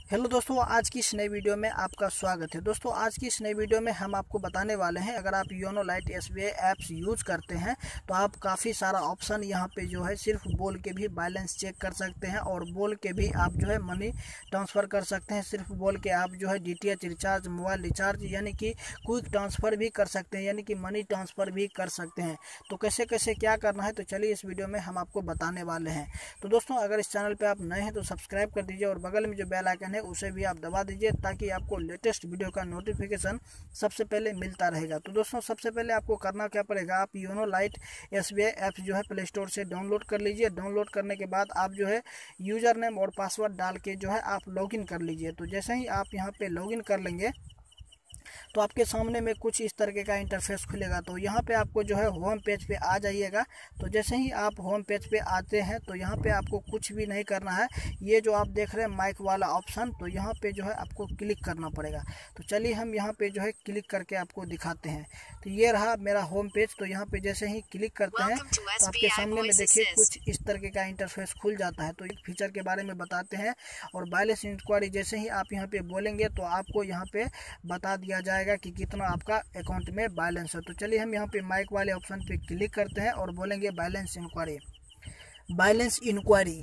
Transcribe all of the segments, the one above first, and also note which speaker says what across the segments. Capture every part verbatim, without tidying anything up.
Speaker 1: Hello दोस्तों, आज की इस नई वीडियो में आपका स्वागत है। दोस्तों, आज की इस नई वीडियो में हम आपको बताने वाले हैं, अगर आप YONO Lite SBI apps use करते हैं तो आप काफ़ी सारा ऑप्शन यहां पे जो है सिर्फ बोल के भी बैलेंस चेक कर सकते हैं और बोल के भी आप जो है मनी ट्रांसफ़र कर सकते हैं। सिर्फ बोल के आप जो है डीटीएच रिचार्ज, मोबाइल रिचार्ज यानी कि क्विक ट्रांसफ़र भी कर सकते हैं, यानी कि मनी ट्रांसफ़र भी कर सकते हैं। तो कैसे कैसे क्या करना है, तो चलिए इस वीडियो में हम आपको बताने वाले हैं। तो दोस्तों, अगर इस चैनल पर आप नए हैं तो सब्सक्राइब कर दीजिए और बगल में जो बेल आइकन है उसे भी आप दबा दीजिए ताकि आपको लेटेस्ट वीडियो का नोटिफिकेशन सबसे पहले मिलता रहेगा। तो दोस्तों, सबसे पहले आपको करना क्या पड़ेगा, आप योनो लाइट एसबीआई ऐप जो है प्ले स्टोर से डाउनलोड कर लीजिए। डाउनलोड करने के बाद आप जो है यूज़र नेम और पासवर्ड डाल के जो है आप लॉगिन कर लीजिए। तो जैसे ही आप यहाँ पे लॉगिन कर लेंगे तो आपके सामने में कुछ इस तरीके का इंटरफेस खुलेगा। तो यहाँ पे आपको जो है होम पेज पे आ जाइएगा। तो जैसे ही आप होम पेज पे आते हैं तो यहाँ पे आपको कुछ भी नहीं करना है। ये जो आप देख रहे हैं माइक वाला ऑप्शन, तो यहाँ पे जो है आपको क्लिक करना पड़ेगा। तो चलिए हम यहाँ पे जो है क्लिक करके आपको दिखाते हैं। तो ये रहा मेरा होम पेज। तो यहाँ पे जैसे ही क्लिक करते हैं तो आपके सामने में देखिए कुछ इस तरीके का इंटरफेस खुल जाता है। तो एक फीचर के बारे में बताते हैं और बैलेंस इंक्वायरी जैसे ही आप यहाँ पे बोलेंगे तो आपको यहाँ पे बता दिया जाएगा कि कितना आपका अकाउंट में बैलेंस है। तो चलिए हम यहाँ पे माइक वाले ऑप्शन पे क्लिक करते हैं और बोलेंगे बैलेंस इंक्वायरी। बैलेंस इंक्वायरी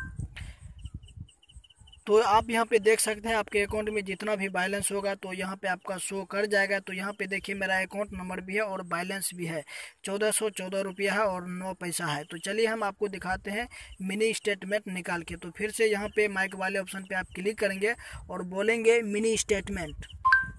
Speaker 1: तो आप यहाँ पे देख सकते हैं आपके अकाउंट में जितना भी बैलेंस होगा तो यहाँ पे आपका शो कर जाएगा। तो यहाँ पे देखिए मेरा अकाउंट नंबर भी है और बैलेंस भी है, चौदह सौ चौदह रुपया है और नौ पैसा है। तो चलिए हम आपको दिखाते हैं मिनी स्टेटमेंट निकाल के। तो फिर से यहाँ पे माइक वाले ऑप्शन पे आप क्लिक करेंगे और बोलेंगे मिनी स्टेटमेंट।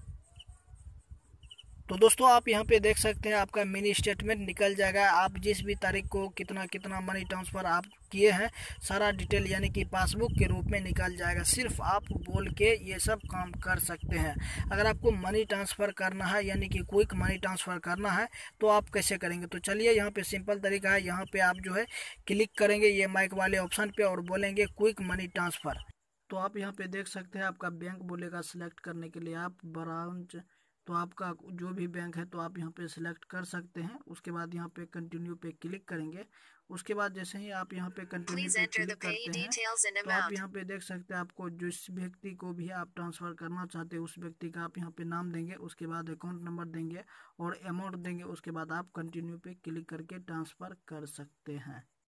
Speaker 1: तो दोस्तों, आप यहाँ पे देख सकते हैं आपका मिनी स्टेटमेंट निकल जाएगा। आप जिस भी तारीख को कितना कितना मनी ट्रांसफ़र आप किए हैं सारा डिटेल यानी कि पासबुक के रूप में निकल जाएगा। सिर्फ आप बोल के ये सब काम कर सकते हैं। अगर आपको मनी ट्रांसफ़र करना है यानी कि क्विक मनी ट्रांसफ़र करना है तो आप कैसे करेंगे, तो चलिए यहाँ पे सिंपल तरीका है। यहाँ पे आप जो है क्लिक करेंगे ये माइक वाले ऑप्शन पे और बोलेंगे क्विक मनी ट्रांसफ़र। तो आप यहाँ पे देख सकते हैं आपका बैंक बोलेगा सिलेक्ट करने के लिए, आप ब्रांच, तो आपका जो भी बैंक है तो आप यहाँ पे सिलेक्ट कर सकते हैं। उसके बाद यहाँ पे कंटिन्यू पे क्लिक करेंगे। उसके बाद जैसे ही आप यहाँ पे कंटिन्यू पे क्लिक करते हैं तो आप यहाँ पे देख सकते हैं आपको जिस व्यक्ति को भी आप ट्रांसफ़र करना चाहते हैं उस व्यक्ति का आप यहाँ पे नाम देंगे, उसके बाद अकाउंट नंबर देंगे और अमाउंट देंगे। उसके बाद आप कंटिन्यू पे क्लिक करके ट्रांसफ़र कर सकते हैं।